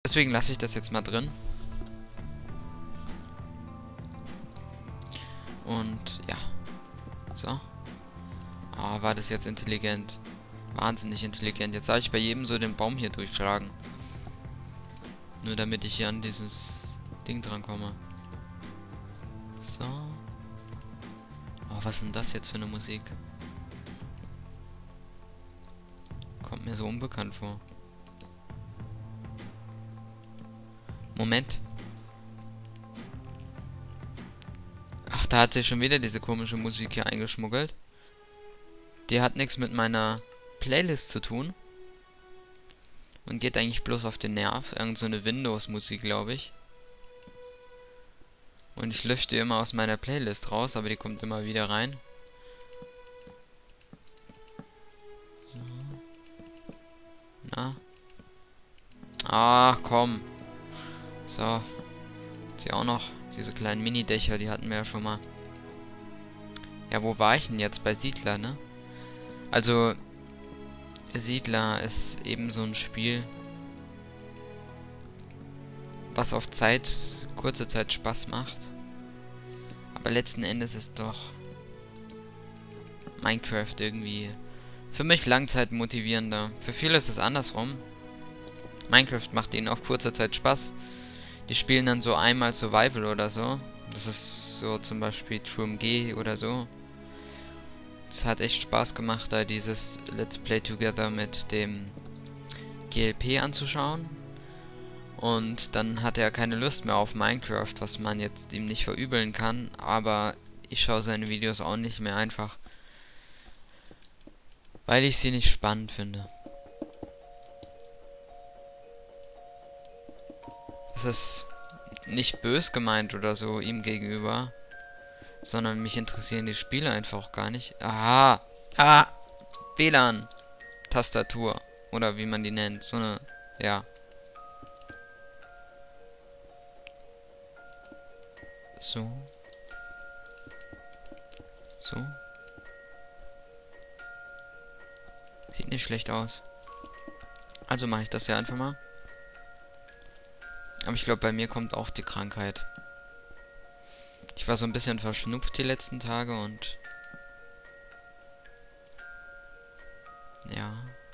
Deswegen lasse ich das jetzt mal drin. Und ja. So. Ah, war das jetzt intelligent. Wahnsinnig intelligent. Jetzt darf ich bei jedem so den Baum hier durchschlagen. Nur damit ich hier an dieses Ding dran komme. So. Oh, was ist denn das jetzt für eine Musik? Kommt mir so unbekannt vor. Moment. Ach, da hat sich schon wieder diese komische Musik hier eingeschmuggelt. Die hat nichts mit meiner Playlist zu tun. Und geht eigentlich bloß auf den Nerv. Irgend so eine Windows-Musik, glaube ich. Und ich lösche die immer aus meiner Playlist raus, aber die kommt immer wieder rein. So. Na. Ach, komm. So. Sie auch noch. Diese kleinen Mini-Dächer, die hatten wir ja schon mal. Ja, wo war ich denn jetzt? Bei Siedler, ne? Also, Siedler ist eben so ein Spiel, was auf kurze Zeit Spaß macht. Aber letzten Endes ist doch Minecraft irgendwie für mich langzeitmotivierender. Für viele ist es andersrum. Minecraft macht ihnen auf kurzer Zeit Spaß. Die spielen dann so einmal Survival oder so. Das ist so zum Beispiel TrueMG oder so. Es hat echt Spaß gemacht, da dieses Let's Play Together mit dem GLP anzuschauen. Und dann hatte er keine Lust mehr auf Minecraft, was man jetzt ihm nicht verübeln kann. Aber ich schaue seine Videos auch nicht mehr, einfach weil ich sie nicht spannend finde. Das ist nicht bös gemeint oder so ihm gegenüber, sondern mich interessieren die Spiele einfach auch gar nicht. Aha! Ha! WLAN! Tastatur. Oder wie man die nennt. So eine, ja. So. So. Sieht nicht schlecht aus. Also mache ich das ja einfach mal. Aber ich glaube, bei mir kommt auch die Krankheit. Ich war so ein bisschen verschnupft die letzten Tage und... ja.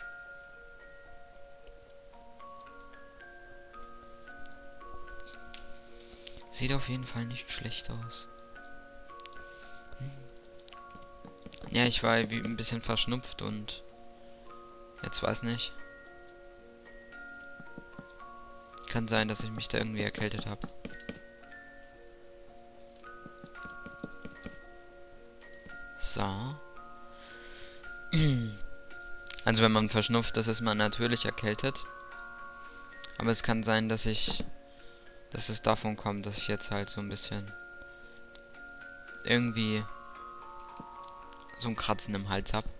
Sieht auf jeden Fall nicht schlecht aus. Ja, ich war wie ein bisschen verschnupft und... jetzt weiß nicht. Kann sein, dass ich mich da irgendwie erkältet habe. So. Also wenn man verschnupft ist, ist man natürlich erkältet. Aber es kann sein, dass es davon kommt, dass ich jetzt halt so ein bisschen irgendwie so ein Kratzen im Hals hab.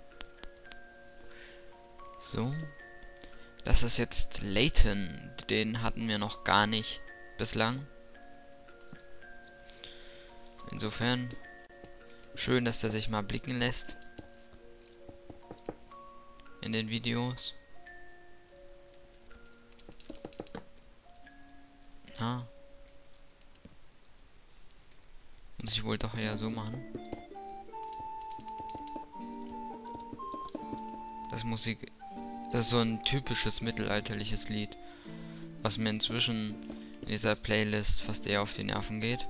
So. Das ist jetzt Layton. Den hatten wir noch gar nicht bislang. Insofern schön, dass der sich mal blicken lässt in den Videos. Na. Muss ich wohl doch eher so machen. Das ist so ein typisches mittelalterliches Lied, was mir inzwischen in dieser Playlist fast eher auf die Nerven geht.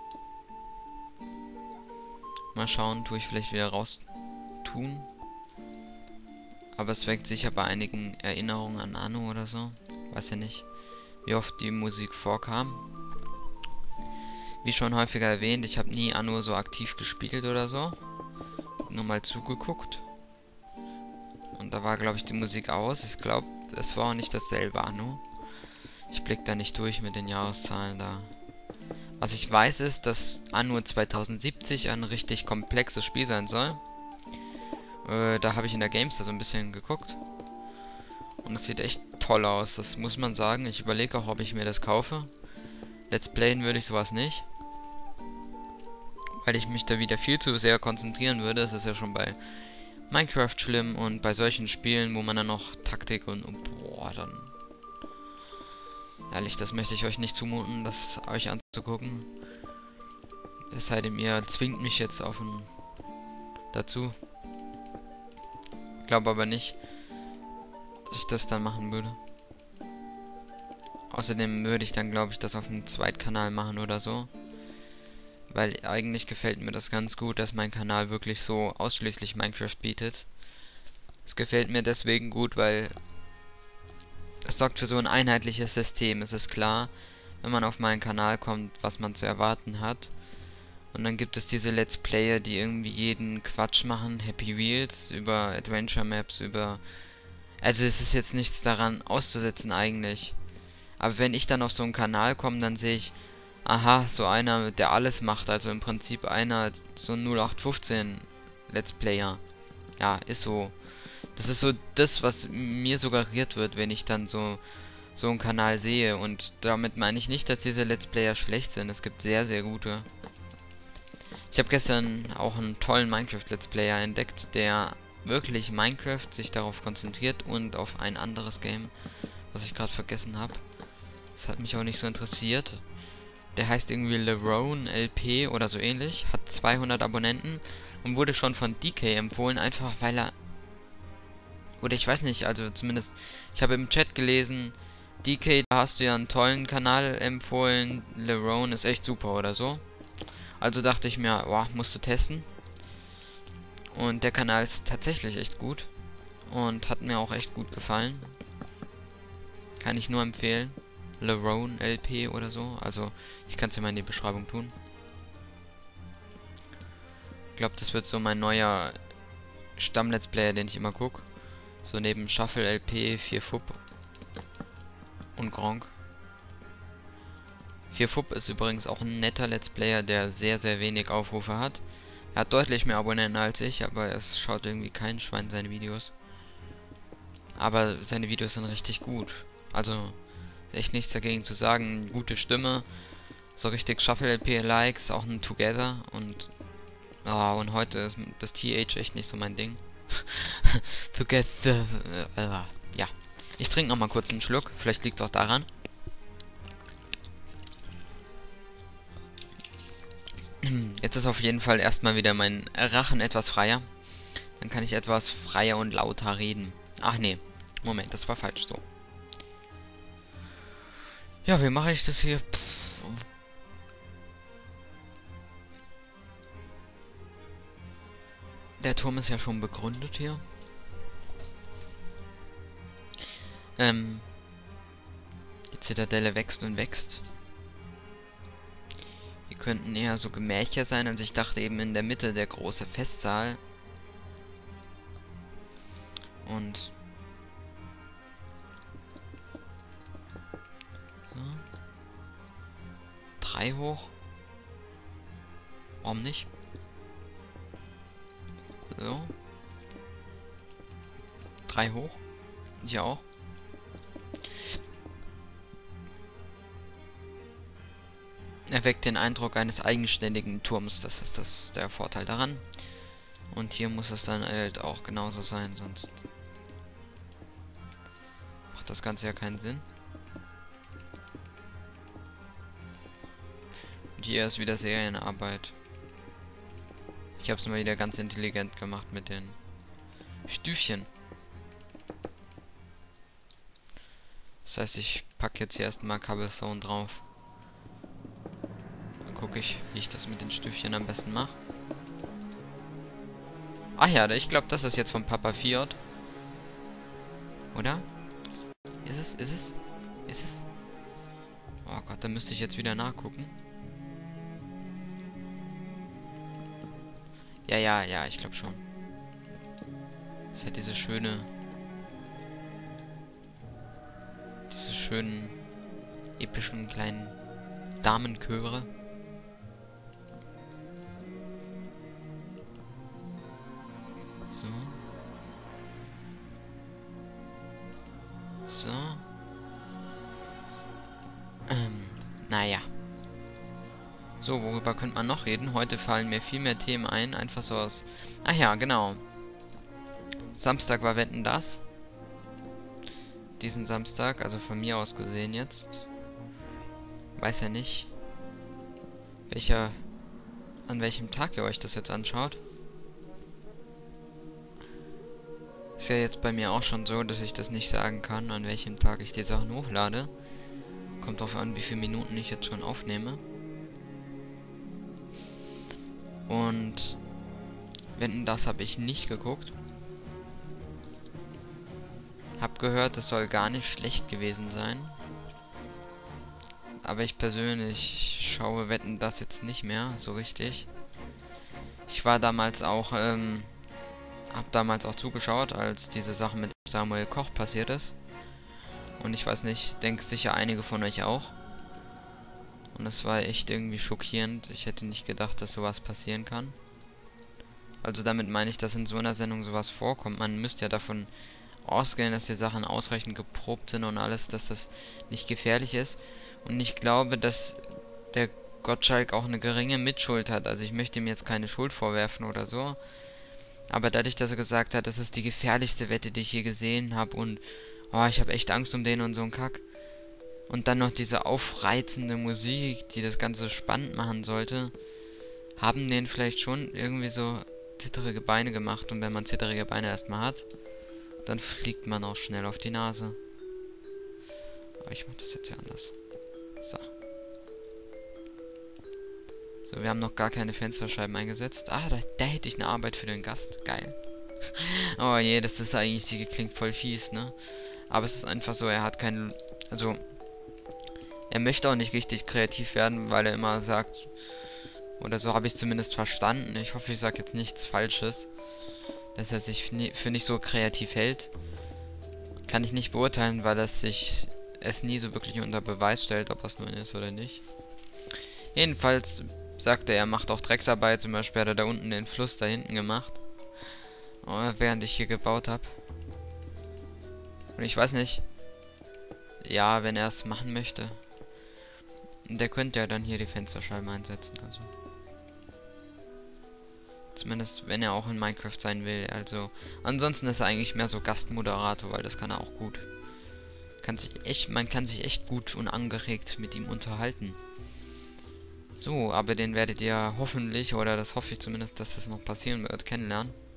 Mal schauen, tue ich vielleicht wieder raus tun. Aber es weckt sicher bei einigen Erinnerungen an Anno oder so. Weiß ja nicht, wie oft die Musik vorkam. Wie schon häufiger erwähnt, ich habe nie Anno so aktiv gespielt oder so. Nur mal zugeguckt. Und da war, glaube ich, die Musik aus. Ich glaube, es war auch nicht dasselbe Anno. Ich blick da nicht durch mit den Jahreszahlen da. Was ich weiß ist, dass Anno 2070 ein richtig komplexes Spiel sein soll. Da habe ich in der Gamestar so ein bisschen geguckt. Und es sieht echt toll aus, das muss man sagen. Ich überlege auch, ob ich mir das kaufe. Let's Playen würde ich sowas nicht. Weil ich mich da wieder viel zu sehr konzentrieren würde. Das ist ja schon bei Minecraft schlimm und bei solchen Spielen, wo man dann noch Taktik und boah, dann Ehrlich, das möchte ich euch nicht zumuten, das euch anzugucken. Es sei denn, ihr zwingt mich jetzt dazu. Glaube aber nicht, dass ich das dann machen würde. Außerdem würde ich dann, glaube ich, das auf einem Zweitkanal machen oder so. Weil eigentlich gefällt mir das ganz gut, dass mein Kanal wirklich so ausschließlich Minecraft bietet. Es gefällt mir deswegen gut, weil es sorgt für so ein einheitliches System. Es ist klar, wenn man auf meinen Kanal kommt, was man zu erwarten hat. Und dann gibt es diese Let's Player, die irgendwie jeden Quatsch machen. Happy Wheels, über Adventure Maps, über... Also es ist jetzt nichts daran auszusetzen eigentlich. Aber wenn ich dann auf so einen Kanal komme, dann sehe ich, aha, so einer, der alles macht. Also im Prinzip einer, so ein 0815 Let's Player. Ja, ist so. Das ist so das, was mir suggeriert wird, wenn ich dann so einen Kanal sehe. Und damit meine ich nicht, dass diese Let's Player schlecht sind. Es gibt sehr, sehr gute. Ich habe gestern auch einen tollen Minecraft-Let's Player entdeckt, der wirklich Minecraft sich darauf konzentriert und auf ein anderes Game, was ich gerade vergessen habe. Das hat mich auch nicht so interessiert. Der heißt irgendwie Lerone LP oder so ähnlich, hat 200 Abonnenten und wurde schon von DK empfohlen, einfach weil er... Oder ich weiß nicht, also zumindest, ich habe im Chat gelesen, DK, da hast du ja einen tollen Kanal empfohlen, Lerone ist echt super oder so. Also dachte ich mir, boah, musst du testen. Und der Kanal ist tatsächlich echt gut. Und hat mir auch echt gut gefallen. Kann ich nur empfehlen. Lerone LP oder so. Also, ich kann es ja mal in die Beschreibung tun. Ich glaube, das wird so mein neuer Stamm-Let's Player, den ich immer gucke. So neben Shuffle LP, 4FUP und Gronk. 4FUP ist übrigens auch ein netter Let's Player, der sehr, sehr wenig Aufrufe hat. Er hat deutlich mehr Abonnenten als ich, aber es schaut irgendwie kein Schwein seine Videos. Aber seine Videos sind richtig gut. Also, echt nichts dagegen zu sagen. Gute Stimme. So richtig Shuffle LP-like, ist auch ein Together. Und heute ist das TH echt nicht so mein Ding. Together. Ja. Ich trinke nochmal kurz einen Schluck. Vielleicht liegt es auch daran. Jetzt ist auf jeden Fall erstmal wieder mein Rachen etwas freier. Dann kann ich etwas freier und lauter reden. Ach nee, Moment, das war falsch so. Ja, wie mache ich das hier? Der Turm ist ja schon begründet hier. Die Zitadelle wächst und wächst. Könnten eher so Gemächer sein, also ich dachte eben in der Mitte der große Festsaal. Und so. 3 hoch. Warum nicht? So. 3 hoch. Hier auch. Erweckt den Eindruck eines eigenständigen Turms, das ist der Vorteil daran. Und hier muss es dann halt auch genauso sein, sonst macht das Ganze ja keinen Sinn. Und hier ist wieder Serienarbeit. Ich habe es mal wieder ganz intelligent gemacht mit den Stüfchen. Das heißt, ich packe jetzt hier erstmal Cobblestone drauf. Gucke ich, wie ich das mit den Stüfchen am besten mache. Ach ja, ich glaube, das ist jetzt von Papa Fiat. Oder? Ist es? Ist es? Ist es? Oh Gott, da müsste ich jetzt wieder nachgucken. Ja, ich glaube schon. Es hat diese schönen epischen kleinen Damenchöre. So. So. Naja. So, worüber könnte man noch reden? Heute fallen mir viel mehr Themen ein, einfach so aus... Ach ja, genau. Samstag war Wetten, das. Diesen Samstag, also von mir aus gesehen jetzt. Weiß ja nicht, an welchem Tag ihr euch das jetzt anschaut. Ist ja jetzt bei mir auch schon so, dass ich das nicht sagen kann, an welchem Tag ich die Sachen hochlade. Kommt drauf an, wie viele Minuten ich jetzt schon aufnehme. Und Wetten, das habe ich nicht geguckt. Hab gehört, das soll gar nicht schlecht gewesen sein. Aber ich persönlich schaue Wetten, das jetzt nicht mehr so richtig. Ich war damals auch, hab damals auch zugeschaut, als diese Sache mit Samuel Koch passiert ist. Und ich weiß nicht, denke sicher einige von euch auch. Und es war echt irgendwie schockierend. Ich hätte nicht gedacht, dass sowas passieren kann. Also damit meine ich, dass in so einer Sendung sowas vorkommt. Man müsste ja davon ausgehen, dass die Sachen ausreichend geprobt sind und alles, dass das nicht gefährlich ist. Und ich glaube, dass der Gottschalk auch eine geringe Mitschuld hat. Also ich möchte ihm jetzt keine Schuld vorwerfen oder so. Aber dadurch, dass er gesagt hat, das ist die gefährlichste Wette, die ich je gesehen habe und oh, ich habe echt Angst um den und so ein Kack. Und dann noch diese aufreizende Musik, die das Ganze spannend machen sollte, haben den vielleicht schon irgendwie so zitterige Beine gemacht. Und wenn man zitterige Beine erstmal hat, dann fliegt man auch schnell auf die Nase. Aber ich mach das jetzt ja anders. So. So, wir haben noch gar keine Fensterscheiben eingesetzt. Ah, da hätte ich eine Arbeit für den Gast. Geil. Oh je, das ist eigentlich, die klingt voll fies, ne? Aber es ist einfach so, er hat keinen... Also, er möchte auch nicht richtig kreativ werden, weil er immer sagt... Oder so habe ich es zumindest verstanden. Ich hoffe, ich sage jetzt nichts Falsches. Dass er sich für nicht so kreativ hält. Kann ich nicht beurteilen, weil es nie so wirklich unter Beweis stellt, ob es nun ist oder nicht. Jedenfalls sagte er, macht auch Drecksarbeit. Zum Beispiel hat er da unten den Fluss da hinten gemacht. Oh, während ich hier gebaut habe. Und ich weiß nicht. Ja, wenn er es machen möchte. Der könnte ja dann hier die Fensterscheiben einsetzen. Also. Zumindest wenn er auch in Minecraft sein will. Also. Ansonsten ist er eigentlich mehr so Gastmoderator, weil das kann er auch gut. Man kann sich echt gut und angeregt mit ihm unterhalten. So, aber den werdet ihr hoffentlich, oder das hoffe ich zumindest, dass das noch passieren wird, kennenlernen.